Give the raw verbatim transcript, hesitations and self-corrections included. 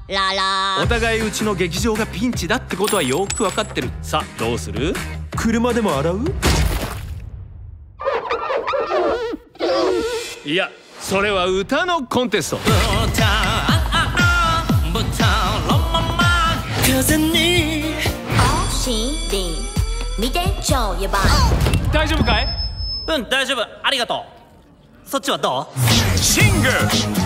ララお互いうちの劇場がピンチだってことはよく分かってる。さあどうする？車でも洗う？いや、それは歌のコンテスト。風にお尻見てちょやばい。 大丈夫かい？ うん、大丈夫、ありがとう。そっちはどう？ シング